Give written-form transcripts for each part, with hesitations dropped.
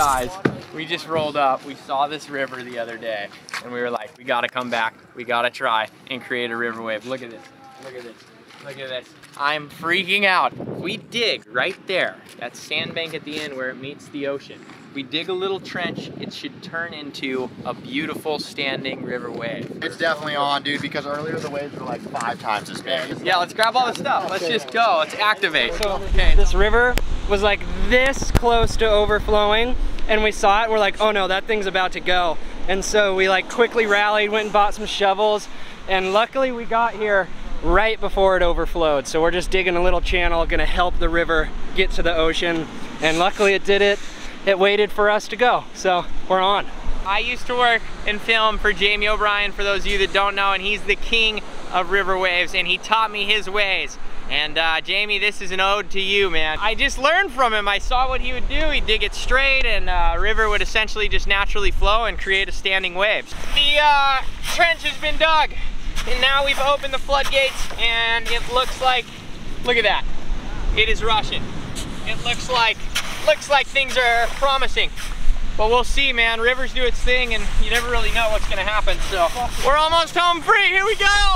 guys, we just rolled up. We saw this river the other day, and we were like, we gotta come back. We gotta try and create a river wave. Look at this. Look at this. Look at this. I'm freaking out. We dig right there, that sandbank at the end where it meets the ocean. We dig a little trench, it should turn into a beautiful standing river wave. It's definitely on, dude, because earlier the waves were like 5 times as big. Yeah, let's grab all the stuff. Let's just go. Let's activate. So okay. This river was like this close to overflowing, and we saw it. We're like, oh no, that thing's about to go. And so we like quickly rallied, went and bought some shovels, and luckily we got here right before it overflowed. So we're just digging a little channel, gonna help the river get to the ocean. And luckily it did it. It waited for us to go, so we're on. I used to work and film for Jamie O'Brien, for those of you that don't know, and he's the king of river waves, and he taught me his ways. And Jamie, this is an ode to you, man. I just learned from him. I saw what he would do. He'd dig it straight, and river would essentially just naturally flow and create a standing wave. The trench has been dug, and now we've opened the floodgates, and it looks like, look at that. It is rushing. It looks like things are promising. But we'll see, man. Rivers do its thing, and you never really know what's gonna happen. So we're almost home free. Here we go.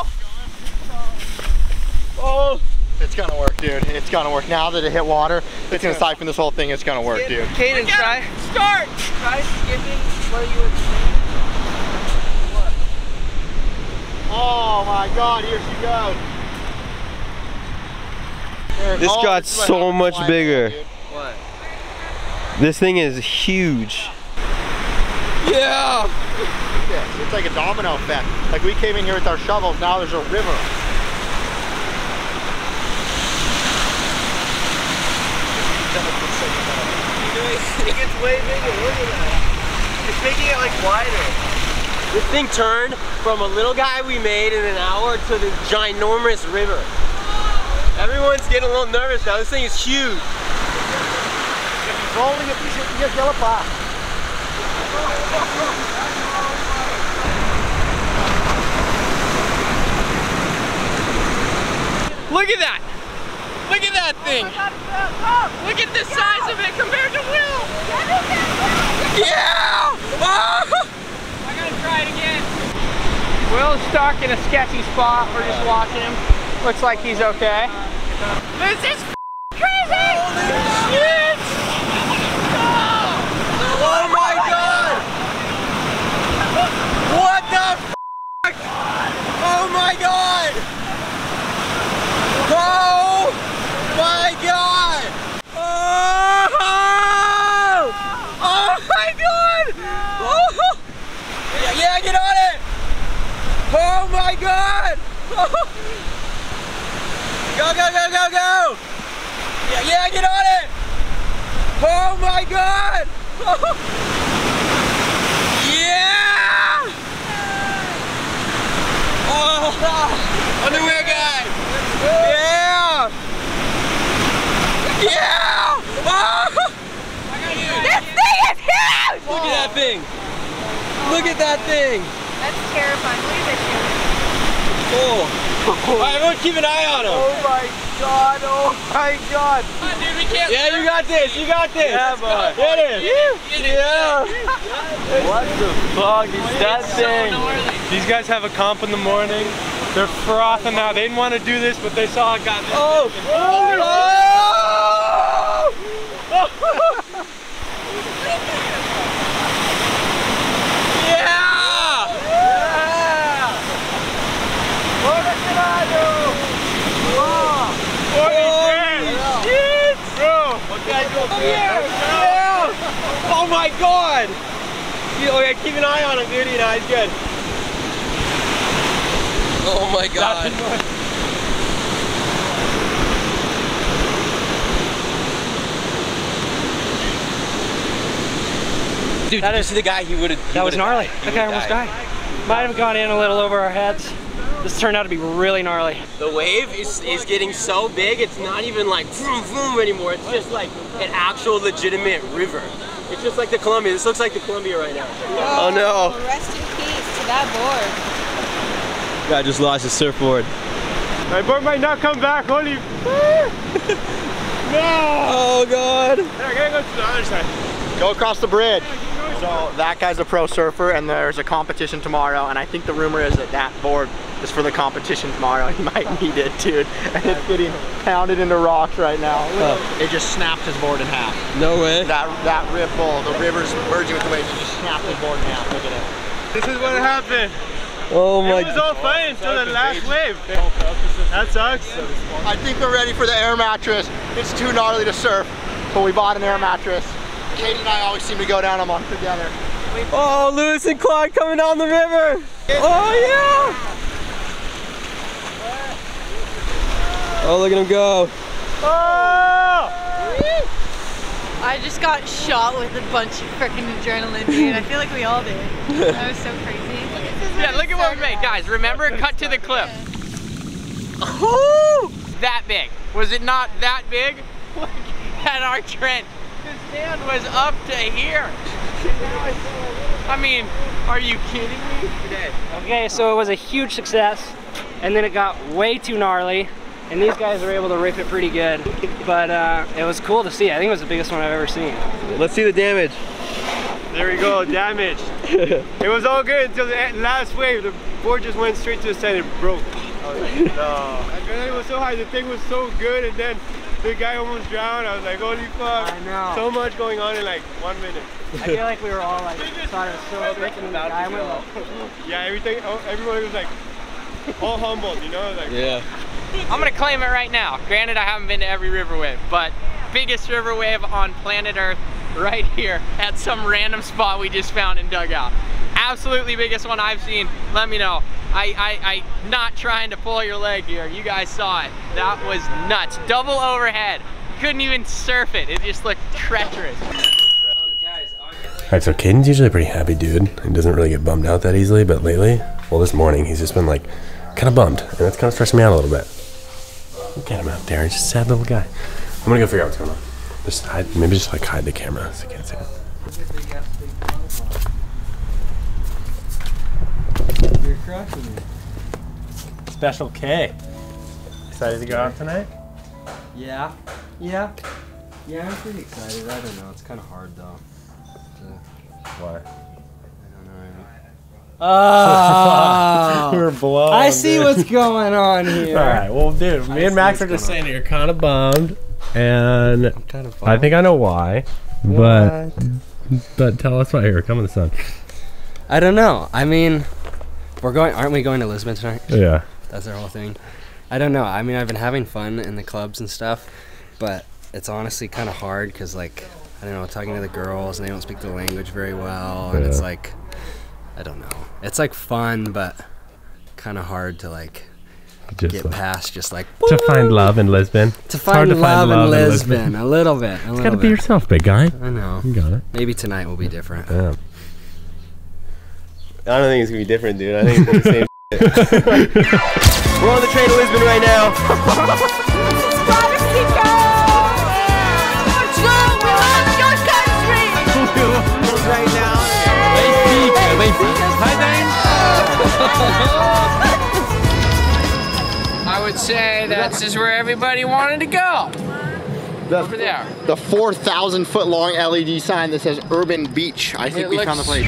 Oh, it's gonna work, dude. It's gonna work. Now that it hit water, it's gonna siphon this whole thing. It's gonna work, dude. Caden, try. Start. Try skipping where you would. Oh my God! Here she goes. This got so much bigger. What? This thing is huge. Yeah. It's like a domino effect. Like we came in here with our shovels, now there's a river. It gets way bigger, look at that. It's making it like wider. This thing turned from a little guy we made in an hour to this ginormous river. Everyone's getting a little nervous now. This thing is huge. Rolling a piece of yellow pop. Look at that. Look at that thing. Look at the size of it compared to Will. Yeah. Oh. I gotta try it again. Will's stuck in a sketchy spot. We're just watching him. Looks like he's okay. This is crazy. Holy shit. Oh my God! What the f***? Oh my God! Oh my God! Oh! Oh my God! Oh! Yeah, get on it! Oh my God! Oh. Go, go, go, go, go! Yeah, get on it! Oh my God! Yeah! Oh! Underwear guy! Yeah! Yeah! Oh! This thing is huge! Look at that thing! Look at that thing! That's terrifying. Look at this shit. Oh! Alright, everyone keep an eye on him! Oh my God! Oh my God! Come on, dude, we can't. Yeah, you got this! You got this! Yeah, boy. Get it! Yeah! What the fuck is that thing? These guys have a comp in the morning. They're frothing out. They didn't want to do this, but they saw it got this. Oh! Oh my God! Okay, keep an eye on him, dude. You know, he's good. Oh my God! Dude, that is the guy. He would have. That was gnarly. That guy almost died. Might have gone in a little over our heads. This turned out to be really gnarly. The wave is getting so big, it's not even like vroom vroom anymore. It's just like an actual legitimate river. It's just like the Columbia. This looks like the Columbia right now. Oh no. Rest in peace to that board. Guy just lost his surfboard. My board might not come back. Holy. No! Oh God. I gotta go to the other side. Go across the bridge. So that guy's a pro surfer, and there's a competition tomorrow, and I think the rumor is that that board is for the competition tomorrow. He might need it, dude. And it's getting pounded into rocks right now. It just snapped his board in half. No way. That ripple, the river's merging with the waves, it just snapped his board in half. Look at it. This is what happened. Oh my It was all fine until the last wave. That sucks. I think we're ready for the air mattress. It's too gnarly to surf, but we bought an air mattress. Katie and I always seem to go down them on together. Oh, Lewis and Clark coming down the river. Oh yeah. Oh, look at him go. Oh! I just got shot with a bunch of freaking adrenaline, dude. I feel like we all did. That was so crazy. Yeah, look at what we made. Guys, remember, cut to the cliff. Oh, that big. Was it not that big? Look at our trench. The sand was up to here. I mean, are you kidding me? Okay, so it was a huge success, and then it got way too gnarly, and these guys were able to rip it pretty good. But it was cool to see. I think it was the biggest one I've ever seen. Let's see the damage. There we go, damage. It was all good until the last wave. The board just went straight to the sand and broke. I was like, no. It was so high, the thing was so good, and then the guy almost drowned. I was like, holy fuck. I know. So much going on in like 1 minute. I feel like we were all like, thought it was so sick, and the guy went like, Yeah, everyone was like, all humbled, you know? Like, Yeah. I'm gonna claim it right now. Granted, I haven't been to every river wave, but biggest river wave on planet Earth right here at some random spot we just found and dug out. Absolutely biggest one I've seen. Let me know. I not trying to pull your leg here. You guys saw it. That was nuts. Double overhead. Couldn't even surf it. It just looked treacherous. Alright, so Caden's usually a pretty happy dude. He doesn't really get bummed out that easily, but lately, well, this morning, he's just been like, kind of bummed, and that's kind of stressing me out a little bit. Look at him out there, he's just a sad little guy. I'm gonna go figure out what's going on. Just hide, maybe just like hide the camera so you can't see it. you're crushing me. Special K. Excited to go out tonight? yeah, I'm pretty excited. I don't know, it's kind of hard though. Why? Oh, We're blown. I see what's going on here. Alright, well dude, me and Max are just saying that you're kind of bummed, and I think I know why, but tell us why you're coming to Sun. I don't know. I mean, aren't we going to Lisbon tonight? Yeah. That's our whole thing. I don't know. I mean, I've been having fun in the clubs and stuff, but it's honestly kind of hard because, like, I don't know, talking to the girls and they don't speak the language very well, and it's like, I don't know. It's like fun, but kind of hard to like get past. Just like to find love in Lisbon. To find love in Lisbon, a little bit. You gotta be yourself, big guy. I know. You got it. Maybe tonight will be different. Yeah. I don't think it's gonna be different, dude. I think it's the same shit. We're on the train to Lisbon right now. Right now. I would say that's just where everybody wanted to go. Over there. The 4,000 foot long LED sign that says Urban Beach. I think we found the place.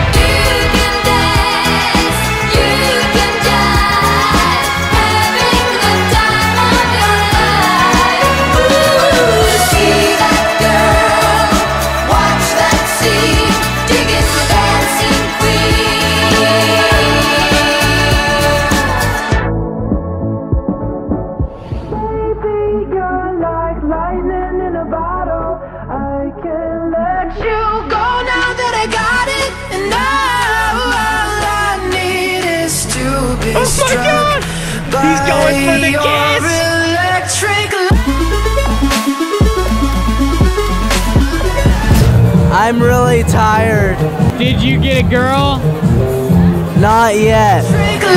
Oh my God! He's going for the kiss! I'm really tired. Did you get a girl? Not yet.